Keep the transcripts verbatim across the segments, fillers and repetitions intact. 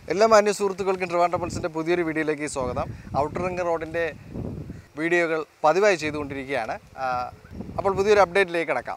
എല്ലാ മാന്യ സുഹൃത്തുക്കൾക്കും ട്രിവാൻഡ്രംസിൻ്റെ പുതിയൊരു വീഡിയോയിലേക്ക് സ്വാഗതം. ഔട്ടർ റിംഗ് റോഡിൻ്റെ വീഡിയോകൾ പതിവായി ചെയ്തുകൊണ്ടിരിക്കുകയാണ്. അപ്പോൾ പുതിയൊരു അപ്ഡേറ്റിലേക്ക് കടക്കാം.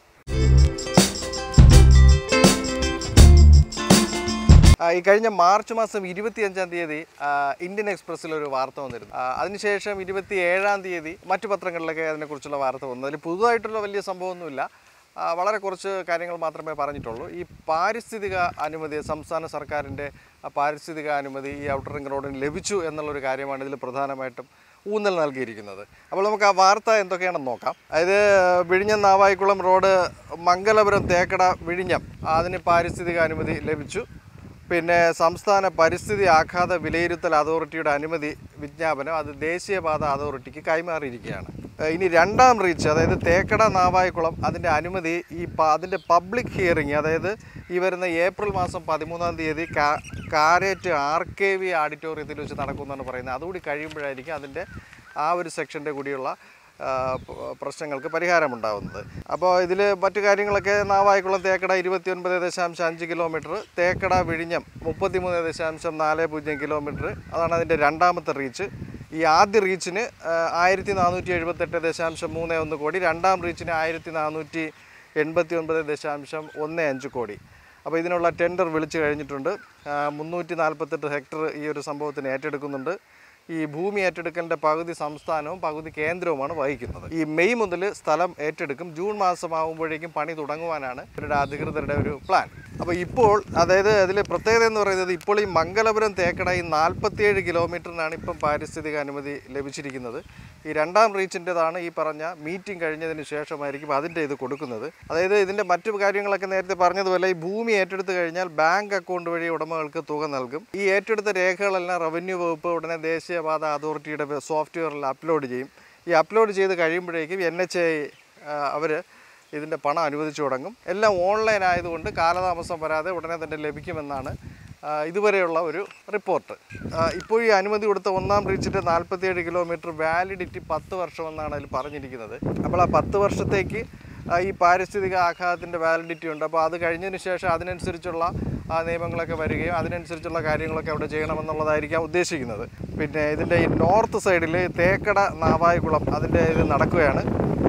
ഈ കഴിഞ്ഞ മാർച്ച് മാസം ഇരുപത്തിയഞ്ചാം തീയതി ഇന്ത്യൻ എക്സ്പ്രസ്സിലൊരു വാർത്ത വന്നിരുന്നു. അതിനുശേഷം ഇരുപത്തി ഏഴാം തീയതി മറ്റു പത്രങ്ങളിലൊക്കെ അതിനെക്കുറിച്ചുള്ള വാർത്ത വന്നു. അതിൽ പുതുതായിട്ടുള്ള വലിയ സംഭവമൊന്നുമില്ല, വളരെ കുറച്ച് കാര്യങ്ങൾ മാത്രമേ പറഞ്ഞിട്ടുള്ളൂ. ഈ പാരിസ്ഥിതിക അനുമതി, സംസ്ഥാന സർക്കാരിൻ്റെ പാരിസ്ഥിതിക അനുമതി ഈ ഔട്ടർ റിംഗ് റോഡിന് ലഭിച്ചു എന്നുള്ളൊരു കാര്യമാണ് ഇതിൽ പ്രധാനമായിട്ടും ഊന്നൽ നൽകിയിരിക്കുന്നത്. അപ്പോൾ നമുക്ക് ആ വാർത്ത എന്തൊക്കെയാണെന്ന് നോക്കാം. അതായത് വിഴിഞ്ഞം നാവായിക്കുളം റോഡ് മംഗലപുരം-തേക്കട വിഴിഞ്ഞം അതിന് പാരിസ്ഥിതിക അനുമതി ലഭിച്ചു. പിന്നെ സംസ്ഥാന പരിസ്ഥിതി ആഘാത വിലയിരുത്തൽ അതോറിറ്റിയുടെ അനുമതി വിജ്ഞാപനം അത് ദേശീയപാത അതോറിറ്റിക്ക് കൈമാറിയിരിക്കുകയാണ്. ഇനി രണ്ടാം റീച്ച്, അതായത് തേക്കട നാവായിക്കുളം, അതിൻ്റെ അനുമതി ഈ അതിൻ്റെ പബ്ലിക് ഹിയറിംഗ്, അതായത് ഈ വരുന്ന ഏപ്രിൽ മാസം പതിമൂന്നാം തീയതി കാ കാരേറ്റ് ആർ കെ വി ഓഡിറ്റോറിയത്തിൽ വെച്ച് നടക്കുമെന്നാണ് പറയുന്നത്. അതുകൂടി കഴിയുമ്പോഴായിരിക്കും അതിൻ്റെ ആ ഒരു സെക്ഷൻ്റെ കൂടിയുള്ള പ്രശ്നങ്ങൾക്ക് പരിഹാരമുണ്ടാകുന്നത്. അപ്പോൾ ഇതിൽ മറ്റു കാര്യങ്ങളൊക്കെ നാവായിക്കുളം തേക്കട ഇരുപത്തി ഒൻപത് ദശാംശം അഞ്ച് കിലോമീറ്റർ, തേക്കട വിഴിഞ്ഞം മുപ്പത്തി മൂന്ന് ദശാംശം നാല് പൂജ്യം കിലോമീറ്റർ, അതാണ് അതിൻ്റെ രണ്ടാമത്തെ റീച്ച്. ഈ ആദ്യ റീച്ചിന് ആയിരത്തി നാനൂറ്റി എഴുപത്തെട്ട് ദശാംശം മൂന്ന് ഒന്ന് കോടി, രണ്ടാം റീച്ചിന് ആയിരത്തി നാനൂറ്റി എൺപത്തി ഒൻപത് ദശാംശം ഒന്ന് അഞ്ച് കോടി. അപ്പോൾ ഇതിനുള്ള ടെൻഡർ വിളിച്ചു കഴിഞ്ഞിട്ടുണ്ട്. മുന്നൂറ്റി നാൽപ്പത്തെട്ട് ഹെക്ടർ ഈ ഒരു സംഭവത്തിന് ഏറ്റെടുക്കുന്നുണ്ട്. ഈ ഭൂമി ഏറ്റെടുക്കലിൻ്റെ പകുതി സംസ്ഥാനവും പകുതി കേന്ദ്രവുമാണ് വഹിക്കുന്നത്. ഈ മെയ് മുതൽ സ്ഥലം ഏറ്റെടുക്കും. ജൂൺ മാസമാകുമ്പോഴേക്കും പണി തുടങ്ങുവാനാണ് ഇവരുടെ അധികൃതരുടെ ഒരു പ്ലാൻ. അപ്പോൾ ഇപ്പോൾ, അതായത് അതിൽ പ്രത്യേകത എന്ന് പറയുന്നത്, ഇപ്പോൾ ഈ മംഗലപുരം തേക്കട ഈ നാൽപ്പത്തിയേഴ് കിലോമീറ്ററിനാണ് ഇപ്പം പാരിസ്ഥിതിക അനുമതി ലഭിച്ചിരിക്കുന്നത്. ഈ രണ്ടാം റീച്ചിൻ്റെതാണ് ഈ പറഞ്ഞ മീറ്റിംഗ് കഴിഞ്ഞതിന് ശേഷമായിരിക്കും അതിൻ്റെ ഇത് കൊടുക്കുന്നത്. അതായത് ഇതിൻ്റെ മറ്റു കാര്യങ്ങളൊക്കെ നേരത്തെ പറഞ്ഞതുപോലെ ഈ ഭൂമി ഏറ്റെടുത്ത് കഴിഞ്ഞാൽ ബാങ്ക് അക്കൗണ്ട് വഴി ഉടമകൾക്ക് തുക നൽകും. ഈ ഏറ്റെടുത്ത രേഖകളെല്ലാം റവന്യൂ വകുപ്പ് ഉടനെ ദേശീയപാത അതോറിറ്റിയുടെ സോഫ്റ്റ്വെയറിൽ അപ്ലോഡ് ചെയ്യും. ഈ അപ്ലോഡ് ചെയ്ത് കഴിയുമ്പോഴേക്കും എൻ എച്ച് ഐ അവർ ഇതിൻ്റെ പണം അനുവദിച്ചു തുടങ്ങും. എല്ലാം ഓൺലൈൻ ആയതുകൊണ്ട് കാലതാമസം വരാതെ ഉടനെ തന്നെ ലഭിക്കുമെന്നാണ് ഇതുവരെയുള്ള ഒരു റിപ്പോർട്ട്. ഇപ്പോൾ ഈ അനുമതി കൊടുത്ത ഒന്നാം റീച്ചിൻ്റെ നാൽപ്പത്തിയേഴ് കിലോമീറ്റർ വാലിഡിറ്റി പത്ത് വർഷമെന്നാണ് അതിൽ പറഞ്ഞിരിക്കുന്നത്. അപ്പോൾ ആ പത്ത് വർഷത്തേക്ക് ഈ പാരിസ്ഥിതിക ആഘാതത്തിൻ്റെ വാലിഡിറ്റി ഉണ്ട്. അപ്പോൾ അത് കഴിഞ്ഞതിന് ശേഷം അതിനനുസരിച്ചുള്ള നിയമങ്ങളൊക്കെ വരികയും അതിനനുസരിച്ചുള്ള കാര്യങ്ങളൊക്കെ അവിടെ ചെയ്യണമെന്നുള്ളതായിരിക്കാം ഉദ്ദേശിക്കുന്നത്. പിന്നെ ഇതിൻ്റെ ഈ നോർത്ത് സൈഡിൽ തേക്കട നാവായിക്കുളം അതിൻ്റെ ഇത് നടക്കുകയാണ്.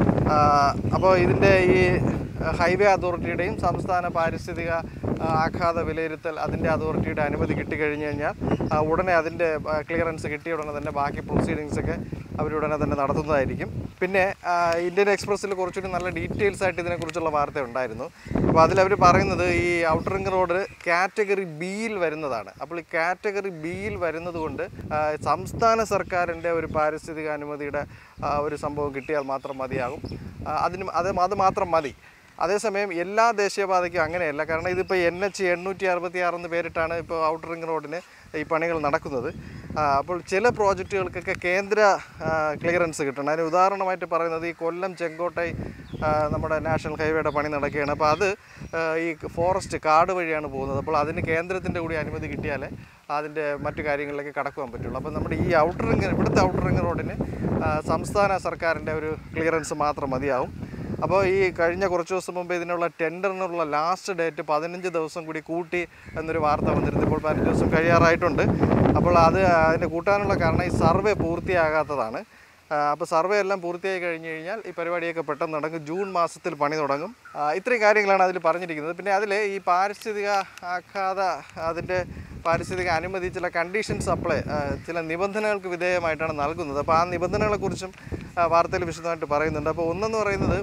അപ്പോൾ ഇതിൻ്റെ ഈ ഹൈവേ അതോറിറ്റിയുടെയും സംസ്ഥാന പാരിസ്ഥിതിക ആഘാത വിലയിരുത്തൽ അതിൻ്റെ അതോറിറ്റിയുടെ അനുമതി കിട്ടിക്കഴിഞ്ഞ് കഴിഞ്ഞാൽ ഉടനെ അതിൻ്റെ ക്ലിയറൻസ് കിട്ടിയ ഉടനെ തന്നെ ബാക്കി പ്രൊസീഡിങ്സൊക്കെ അവരുടനെ തന്നെ നടത്തുന്നതായിരിക്കും. പിന്നെ ഇന്ത്യൻ എക്സ്പ്രസ്സിൽ കുറച്ചുകൂടി നല്ല ഡീറ്റെയിൽസ് ആയിട്ട് ഇതിനെക്കുറിച്ചുള്ള വാർത്ത ഉണ്ടായിരുന്നു. അപ്പോൾ അതിലവർ പറയുന്നത് ഈ ഔട്ടർ റിംഗ് റോഡ് കാറ്റഗറി ബിയിൽ വരുന്നതാണ്. അപ്പോൾ ഈ കാറ്റഗറി ബിയിൽ വരുന്നത് കൊണ്ട് സംസ്ഥാന സർക്കാരിൻ്റെ ഒരു പാരിസ്ഥിതിക അനുമതിയുടെ ഒരു സംഭവം കിട്ടിയാൽ മാത്രം മതിയാകും. അതിന് അത് അത് മാത്രം മതി. അതേസമയം എല്ലാ ദേശീയപാതയ്ക്കും അങ്ങനെയല്ല. കാരണം ഇതിപ്പോൾ എൻ എച്ച് എണ്ണൂറ്റി അറുപത്തി ആറെന്ന് പേരിട്ടാണ് ഇപ്പോൾ ഔട്ടർ റിംഗ് റോഡിന് ഈ പണികൾ നടക്കുന്നത്. അപ്പോൾ ചില പ്രോജക്റ്റുകൾക്കൊക്കെ കേന്ദ്ര ക്ലിയറൻസ് കിട്ടണം. അതിന് ഉദാഹരണമായിട്ട് പറയുന്നത് ഈ കൊല്ലം ചെങ്കോട്ടൈ നമ്മുടെ നാഷണൽ ഹൈവേയുടെ പണി നടക്കുകയാണ്. അപ്പോൾ അത് ഈ ഫോറസ്റ്റ് കാട് വഴിയാണ് പോകുന്നത്. അപ്പോൾ അതിന് കേന്ദ്രത്തിൻ്റെ കൂടി അനുമതി കിട്ടിയാലേ അതിൻ്റെ മറ്റു കാര്യങ്ങളിലേക്ക് കടക്കുവാൻ പറ്റുള്ളൂ. അപ്പോൾ നമ്മുടെ ഈ ഔട്ടർ റിംഗ് ഇവിടുത്തെ ഔട്ടർ റിംഗ് റോഡിന് സംസ്ഥാന സർക്കാരിൻ്റെ ഒരു ക്ലിയറൻസ് മാത്രം മതിയാവും. അപ്പോൾ ഈ കഴിഞ്ഞ കുറച്ച് ദിവസം മുമ്പ് ഇതിനുള്ള ടെൻഡറിനുള്ള ലാസ്റ്റ് ഡേറ്റ് പതിനഞ്ച് ദിവസം കൂടി കൂട്ടി എന്നൊരു വാർത്ത വന്നിരുന്നു. ഇപ്പോൾ പതിനഞ്ച് ദിവസം കഴിയാറായിട്ടുണ്ട്. അപ്പോൾ അത് അതിന് കൂട്ടാനുള്ള കാരണം ഈ സർവേ പൂർത്തിയാകാത്തതാണ്. അപ്പോൾ സർവേ എല്ലാം പൂർത്തിയായി കഴിഞ്ഞ് കഴിഞ്ഞാൽ ഈ പരിപാടിയൊക്കെ പെട്ടെന്ന് നടക്കും. ജൂൺ മാസത്തിൽ പണി തുടങ്ങും. ഇത്രയും കാര്യങ്ങളാണ് അതിൽ പറഞ്ഞിരിക്കുന്നത്. പിന്നെ അതിൽ ഈ പാരിസ്ഥിതിക ആഘാത അതിൻ്റെ പാരിസ്ഥിതിക അനുമതി ചില കണ്ടീഷൻസ് അപ്ലൈ, ചില നിബന്ധനകൾക്ക് വിധേയമായിട്ടാണ് നൽകുന്നത്. അപ്പോൾ ആ നിബന്ധനകളെക്കുറിച്ചും വാർത്തയിൽ വിശദമായിട്ട് പറയുന്നുണ്ട്. അപ്പോൾ ഒന്നെന്ന് പറയുന്നത്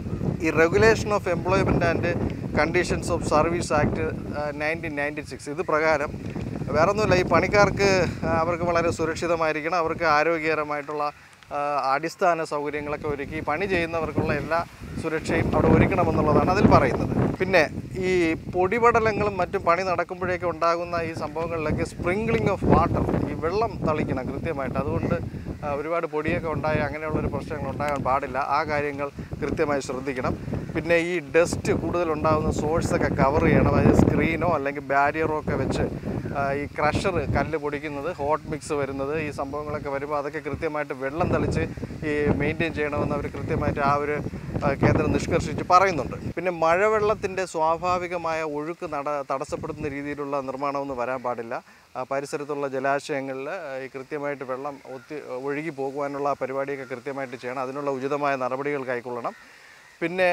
ഈ regulation of employment and conditions of service act nineteen ninety six ഇത് പ്രകാരം വേറൊന്നുമില്ല, ഈ പണിക്കാർക്ക് അവർക്ക് വളരെ സുരക്ഷിതമായിരിക്കണം, അവർക്ക് ആരോഗ്യകരമായിട്ടുള്ള അടിസ്ഥാന സൗകര്യങ്ങളൊക്കെ ഒരുക്കി പണി ചെയ്യുന്നവർക്കുള്ള എല്ലാ സുരക്ഷയും അവിടെ ഒരുക്കണമെന്നുള്ളതാണ് അതിൽ പറയുന്നത്. പിന്നെ ഈ പൊടിപടലങ്ങളും മറ്റും പണി നടക്കുമ്പോഴേക്ക് ഉണ്ടാകുന്ന ഈ സംഭവങ്ങളിലൊക്കെ സ്പ്രിംഗ്ലിംഗ് ഓഫ് വാട്ടർ, ഈ വെള്ളം തളിക്കണം കൃത്യമായിട്ട്. അതുകൊണ്ട് ഒരുപാട് പൊടിയൊക്കെ ഉണ്ടായി അങ്ങനെയുള്ളൊരു പ്രശ്നങ്ങൾ ഉണ്ടാകാൻ പാടില്ല. ആ കാര്യങ്ങൾ കൃത്യമായി ശ്രദ്ധിക്കണം. പിന്നെ ഈ ഡസ്റ്റ് കൂടുതലുണ്ടാകുന്ന സോഴ്സൊക്കെ കവർ ചെയ്യണം. അതായത് സ്ക്രീനോ അല്ലെങ്കിൽ ബാരിയറോ ഒക്കെ വെച്ച് ഈ ക്രഷർ കല്ല് പൊടിക്കുന്നത്, ഹോട്ട് മിക്സ് വരുന്നത്, ഈ സംഭവങ്ങളൊക്കെ വരുമ്പോൾ അതൊക്കെ കൃത്യമായിട്ട് വെള്ളം തളിച്ച് ഈ മെയിൻറ്റെയിൻ ചെയ്യണമെന്ന് അവർ കൃത്യമായിട്ട് ആ ഒരു കേന്ദ്രം നിഷ്കർഷിച്ച് പറയുന്നുണ്ട്. പിന്നെ മഴവെള്ളത്തിൻ്റെ സ്വാഭാവികമായ ഒഴുക്ക് നട തടസ്സപ്പെടുത്തുന്ന രീതിയിലുള്ള നിർമ്മാണമൊന്നും വരാൻ പാടില്ല. പരിസരത്തുള്ള ജലാശയങ്ങളിൽ ഈ കൃത്യമായിട്ട് വെള്ളം ഒത്തി ഒഴുകി പോകുവാനുള്ള പരിപാടിയൊക്കെ കൃത്യമായിട്ട് ചെയ്യണം. അതിനുള്ള ഉചിതമായ നടപടികൾ കൈക്കൊള്ളണം. പിന്നെ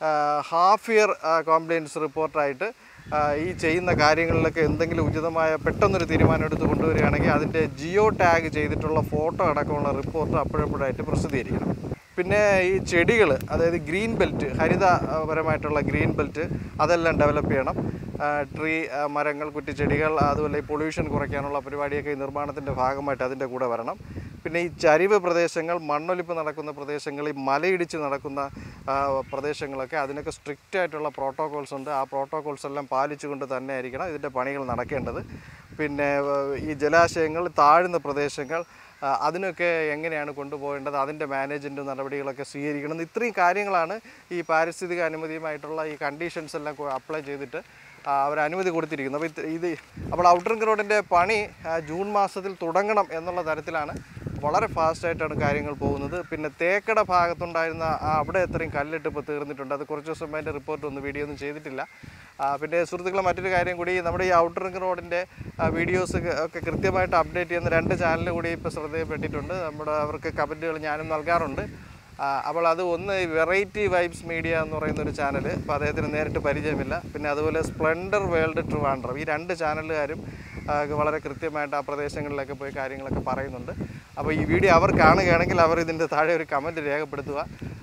ഹാഫ് ഇയർ കോംപ്ലയിൻസ് റിപ്പോർട്ടായിട്ട് ഈ ചെയ്യുന്ന കാര്യങ്ങളിലൊക്കെ എന്തെങ്കിലും ഉചിതമായ പെട്ടെന്നൊരു തീരുമാനം എടുത്ത് കൊണ്ടുവരികയാണെങ്കിൽ അതിൻ്റെ ജിയോ ടാഗ് ചെയ്തിട്ടുള്ള ഫോട്ടോ അടക്കമുള്ള റിപ്പോർട്ട് അപ്പോഴപ്പോഴായിട്ട് പ്രസിദ്ധീകരിക്കണം. പിന്നെ ഈ ചെടികൾ, അതായത് ഗ്രീൻ ബെൽറ്റ്, ഹരിതപരമായിട്ടുള്ള ഗ്രീൻ ബെൽറ്റ് അതെല്ലാം ഡെവലപ്പ് ചെയ്യണം. ട്രീ, മരങ്ങൾ, കുറ്റിച്ചെടികൾ, അതുപോലെ ഈ പൊല്യൂഷൻ കുറയ്ക്കാനുള്ള പരിപാടിയൊക്കെ ഈ നിർമ്മാണത്തിൻ്റെ ഭാഗമായിട്ട് അതിൻ്റെ കൂടെ വരണം. പിന്നെ ഈ ചരിവ് പ്രദേശങ്ങൾ, മണ്ണൊലിപ്പ് നടക്കുന്ന പ്രദേശങ്ങൾ, ഈ മലയിടിച്ച് നടക്കുന്ന പ്രദേശങ്ങളൊക്കെ അതിനൊക്കെ സ്ട്രിക്റ്റ് ആയിട്ടുള്ള പ്രോട്ടോകോൾസ് ഉണ്ട്. ആ പ്രോട്ടോകോൾസ് എല്ലാം പാലിച്ചുകൊണ്ട് തന്നെ ആയിരിക്കണം ഇതിൻ്റെ പണികൾ നടക്കേണ്ടത്. പിന്നെ ഈ ജലാശയങ്ങൾ, താഴ്ന്ന പ്രദേശങ്ങൾ, അതിനൊക്കെ എങ്ങനെയാണ് കൊണ്ടുപോകേണ്ടത്, അതിൻ്റെ മാനേജ്മെൻറ്റ് നടപടികളൊക്കെ സ്വീകരിക്കണം. ഇത്രയും കാര്യങ്ങളാണ് ഈ പാരിസ്ഥിതിക അനുമതിയുമായിട്ടുള്ള ഈ കണ്ടീഷൻസ് എല്ലാം അപ്ലൈ ചെയ്തിട്ട് അവർ അനുമതി കൊടുത്തിരിക്കുന്നത്. അപ്പോൾ ഇത് അപ്പോൾ ഔട്ടർ റിംഗ് റോഡിൻ്റെ പണി ജൂൺ മാസത്തിൽ തുടങ്ങണം എന്നുള്ള തരത്തിലാണ് വളരെ ഫാസ്റ്റായിട്ടാണ് കാര്യങ്ങൾ പോകുന്നത്. പിന്നെ തേക്കട ഭാഗത്തുണ്ടായിരുന്ന അവിടെ എത്രയും കല്ലിട്ട് ഇപ്പോൾ തീർന്നിട്ടുണ്ട്. അത് കുറച്ച് ദിവസം അതിൻ്റെ റിപ്പോർട്ട് ഒന്നും വീഡിയോ ഒന്നും ചെയ്തിട്ടില്ല. പിന്നെ സുഹൃത്തുക്കളെ, മറ്റൊരു കാര്യം കൂടി, നമ്മുടെ ഈ ഔട്ടർ റിംഗ് റോഡിൻ്റെ വീഡിയോസ് ഒക്കെ കൃത്യമായിട്ട് അപ്ഡേറ്റ് ചെയ്യുന്ന രണ്ട് ചാനൽ കൂടി ഇപ്പോൾ ശ്രദ്ധയിൽപ്പെട്ടിട്ടുണ്ട്. നമ്മുടെ അവർക്ക് കമൻറ്റുകൾ ഞാനും നൽകാറുണ്ട്. അപ്പോൾ അത് ഒന്ന് വെറൈറ്റി വൈബ്സ് മീഡിയ എന്ന് പറയുന്ന ഒരു ചാനൽ, അപ്പോൾ അദ്ദേഹത്തിന് നേരിട്ട് പരിചയമില്ല. പിന്നെ അതുപോലെ സ്പ്ലെൻഡർ വേൾഡ് ട്രിവാൻഡ്രം, ഈ രണ്ട് ചാനലുകാരും വളരെ കൃത്യമായിട്ട് ആ പ്രദേശങ്ങളിലൊക്കെ പോയി കാര്യങ്ങളൊക്കെ പറയുന്നുണ്ട്. അപ്പോൾ ഈ വീഡിയോ അവർ കാണുകയാണെങ്കിൽ അവർ ഇതിൻ്റെ താഴെ ഒരു കമൻറ്റ് രേഖപ്പെടുത്തുക.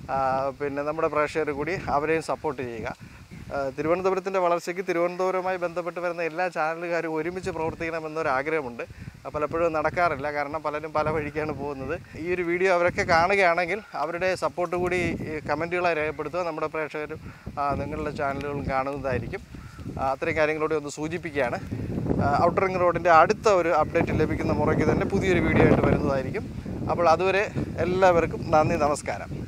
പിന്നെ നമ്മുടെ പ്രേക്ഷകർ കൂടി അവരെയും സപ്പോർട്ട് ചെയ്യുക. തിരുവനന്തപുരത്തിൻ്റെ വളർച്ചയ്ക്ക് തിരുവനന്തപുരവുമായി ബന്ധപ്പെട്ട് വരുന്ന എല്ലാ ചാനലുകാരും ഒരുമിച്ച് പ്രവർത്തിക്കണമെന്നൊരാഗ്രഹമുണ്ട്. പലപ്പോഴും നടക്കാറില്ല, കാരണം പലരും പല വഴിക്കാണ് പോകുന്നത്. ഈ ഒരു വീഡിയോ അവരൊക്കെ കാണുകയാണെങ്കിൽ അവരുടെ സപ്പോർട്ട് കൂടി കമൻറ്റുകളായി രേഖപ്പെടുത്തുക. നമ്മുടെ പ്രേക്ഷകരും നിങ്ങളുടെ ചാനലുകളും കാണുന്നതായിരിക്കും. അത്രയും കാര്യങ്ങളോട് ഒന്ന് സൂചിപ്പിക്കുകയാണ്. ഔട്ടർ റിംഗ് റോഡിൻ്റെ അടുത്ത ഒരു അപ്ഡേറ്റ് ലഭിക്കുന്ന മുറയ്ക്ക് തന്നെ പുതിയൊരു വീഡിയോ ആയിട്ട് വരുന്നതായിരിക്കും. അപ്പോൾ അതുവരെ എല്ലാവർക്കും നന്ദി, നമസ്കാരം.